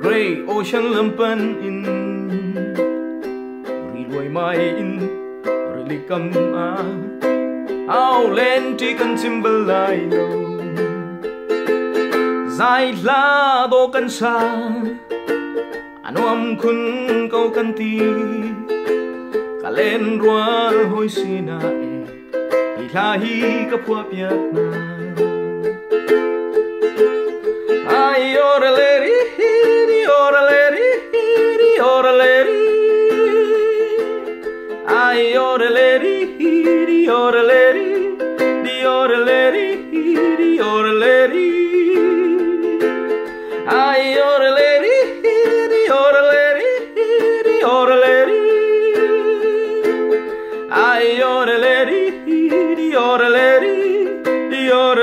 Grate Ocean lampan in ri loi mai in ri li kam a ao lên chỉ cần symbol lại lo dài la do kan sa anuam kun kau kan ti kalen rual hoi sina e ilahi ka puapiat na ay oraleri oraleri oraleri ay oraleri oraleri oraleri oraleri ay oraleri oraleri oraleri ay oraleri oraleri oraleri